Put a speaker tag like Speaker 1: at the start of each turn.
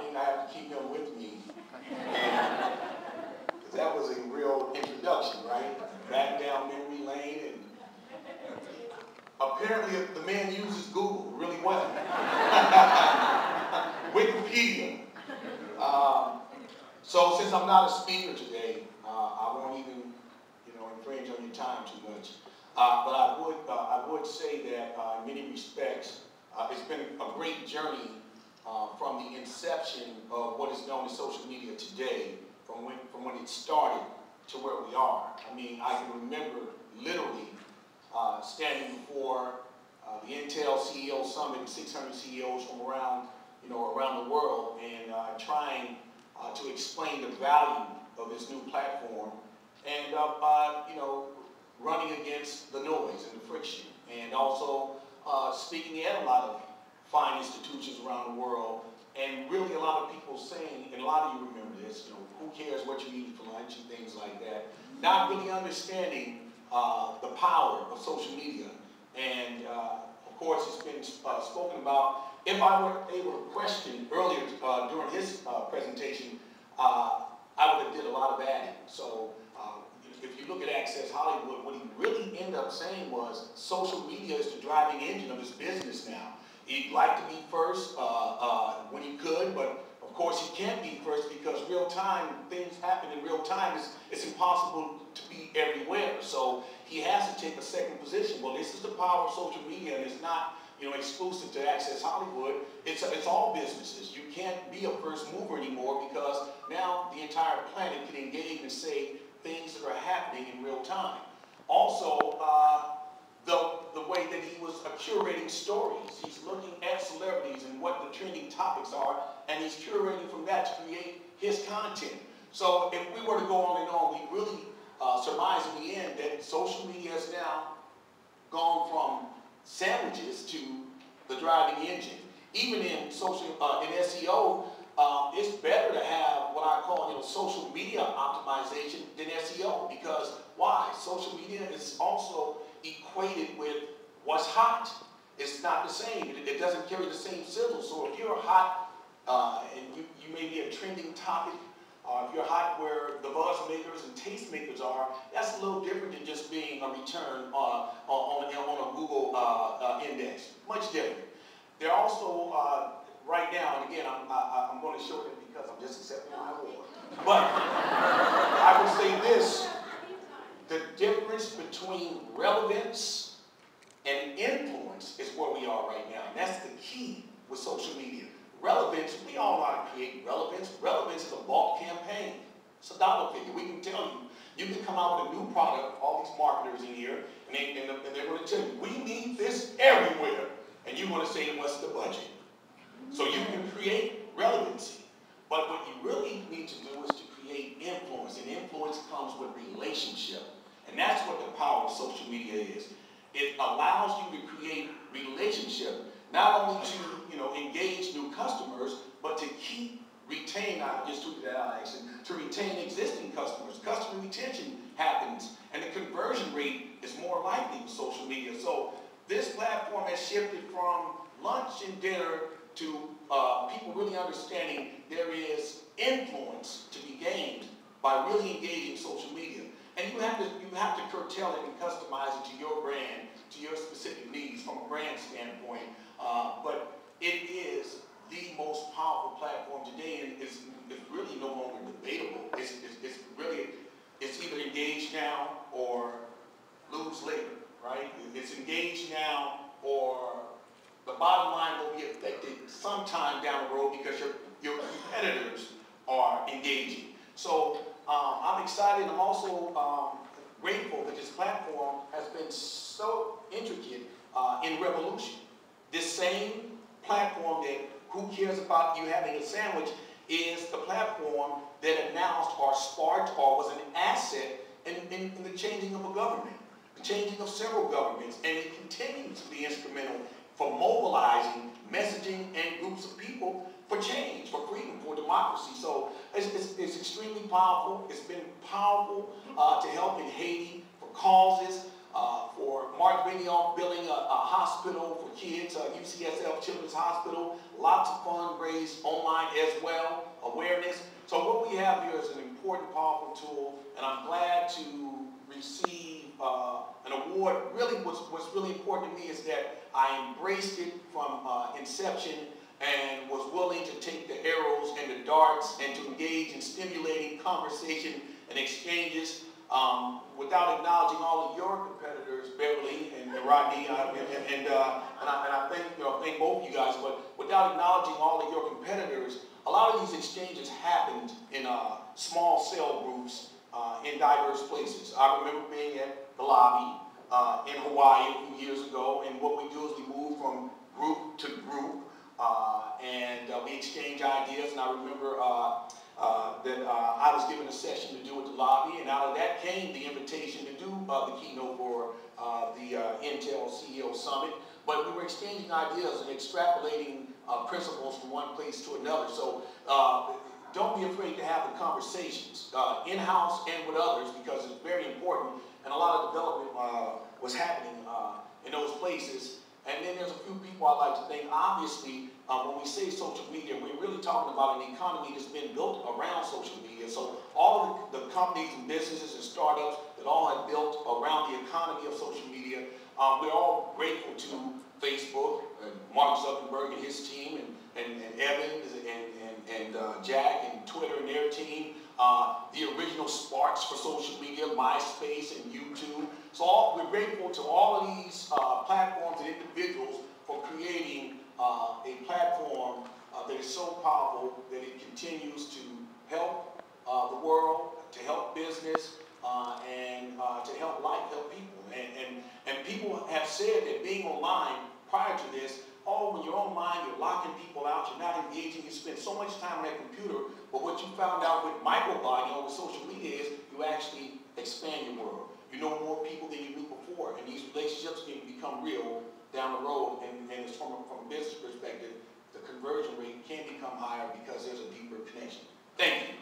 Speaker 1: think I have to keep him with me. And, 'cause that was a real introduction, right? Back down memory lane, and apparently the man uses Google really well. Wikipedia. So since I'm not a speaker today, I won't even, infringe on your time too much. But I would say that in many respects, it's been a great journey from the inception of what is known as social media today, from when it started to where we are. I mean, I can remember literally standing before the Intel CEO Summit, 600 CEOs from around the world, and trying to explain the value of this new platform, and running against the noise and the friction, and also speaking at a lot of fine institutions around the world, and really a lot of people saying, and a lot of you remember this, who cares what you eat for lunch and things like that, not really understanding the power of social media. And of course, it's been spoken about. If I were able to question earlier during his presentation, I would have did a lot of adding. So if you look at Access Hollywood, what he really ended up saying was social media is the driving engine of his business now. He'd like to be first when he could, but of course he can't be first because real time, things happen in real time. It's impossible to be everywhere. So he has to take a second position. Well, this is the power of social media, and it's not exclusive to Access Hollywood. It's all businesses. You can't be a first mover anymore because now the entire planet can engage and say things that are happening in real time. Also, the way that he was curating stories. He's looking at celebrities and what the trending topics are, and he's curating from that to create his content. So if we were to go on and on, we really surmise in the end that social media has now gone from sandwiches to the driving engine. Even in SEO, it's better to have what I call social media optimization than SEO, because why? Social media is also equated with what's hot. It's not the same. It doesn't carry the same sizzle. So if you're hot and you may be a trending topic, if you're hot where the buzz makers and taste makers are, that's a little different than just being a return on a Google index. Much different. They're also, right now, and again, I'm going to show it because I'm just accepting my award. But I would say this, the difference between relevance and influence is where we are right now. And that's the key with social media. Relevance, we all know how to create relevance. Relevance is a bulk campaign. It's a dollar figure. We can tell you, you can come out with a new product, all these marketers in here, and they're going to tell you, we need this everywhere. And you're going to say, what's the budget? So you can create relevancy. But what you really need to do is to create influence. And influence comes with relationship. And that's what the power of social media is. It allows you to create relationship, not only to engage new customers, but to retain, I just tweeted that out actually, to retain existing customers. Customer retention happens, and the conversion rate is more likely with social media. So this platform has shifted from lunch and dinner to people really understanding there is influence to be gained by really engaging social media. And you have to curtail it and customize it to your brand, to your specific needs from a brand standpoint. But it is the most powerful platform today, and it's really no longer debatable. It's either engage now or lose later, right? It's engage now or the bottom line will be affected sometime down the road because your competitors are engaging. So I'm excited. I'm also grateful that this platform has been so intricate in revolution. This same platform that who cares about you having a sandwich is the platform that announced or sparked or was an asset in the changing of a government, the changing of several governments, and it continues to be instrumental for mobilizing messaging and groups of people for change, for freedom, for democracy. So it's extremely powerful. It's been powerful to help in Haiti for causes. for Mark Benioff building a hospital for kids, UCSF Children's Hospital. Lots of funds raised online as well, awareness. So what we have here is an important, powerful tool, and I'm glad to receive an award. Really, what's really important to me is that I embraced it from inception and was willing to take the arrows and the darts and to engage in stimulating conversation and exchanges without acknowledging all of your competitors, Beverly and Rodney, and I thank both of you guys, but without acknowledging all of your competitors, a lot of these exchanges happened in small cell groups in diverse places. I remember being at the lobby in Hawaii a few years ago, and what we do is we move from group to group, and we exchange ideas, and I remember that I was given a session to do at the lobby, and out of that came the invitation to do the keynote for the Intel CEO Summit. But we were exchanging ideas and extrapolating principles from one place to another. So don't be afraid to have the conversations in-house and with others, because it's very important, and a lot of development was happening in those places. And then there's a few people I'd like to thank. Obviously, when we say social media, we're really talking about an economy that's been built around social media. So all of the companies and businesses and startups that all have built around the economy of social media, we're all grateful to Facebook, Mark Zuckerberg and his team, and Evans and Jack and Twitter and their team, the original sparks for social media, MySpace and YouTube. So we're grateful to all of these platforms and individuals for creating a platform that is so powerful that it continues to help the world, to help business, and to help life, help people. And people have said that being online prior to this, when you're online, you're locking people out, you're not engaging, you spend so much time on that computer, but what you found out with microblogging or with social media is you actually expand your world. You know more people than you knew before, and these relationships can become real down the road, and it's from a business perspective, the conversion rate can become higher because there's a deeper connection. Thank you.